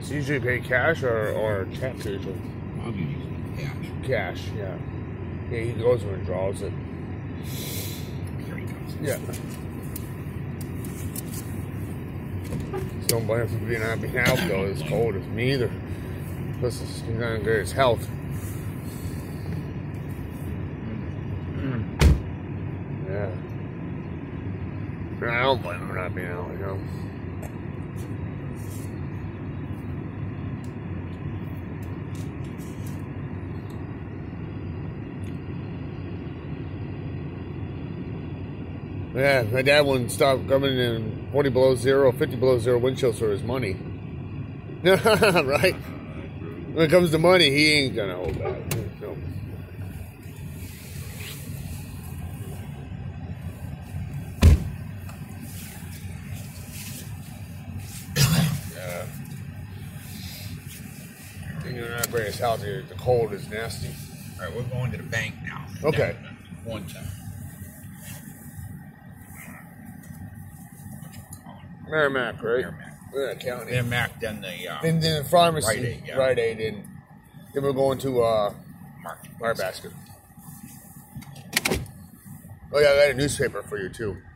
So you usually pay cash or check usually? I'll use cash. Cash, yeah. Yeah, he goes and draws it. Here he comes. Yeah. Don't blame him for being on behalf though. It's cold. It's me either. Plus, he's not in good his health. Yeah. I don't blame him for not being out, you know. Yeah, my dad wouldn't stop coming in 40 below zero, 50 below zero wind chills for his money. Right? When it comes to money, he ain't gonna hold back. So. Yeah. You're not greatest health here. The cold is nasty. All right, we're going to the bank now. Okay. One time. Merrimack, right? Merrimack. Merrimack County. Merrimack, then the Then the pharmacy. Rite Aid, yeah. Rite Aid, and then we're going to Market Basket. Oh yeah, I got a newspaper for you too.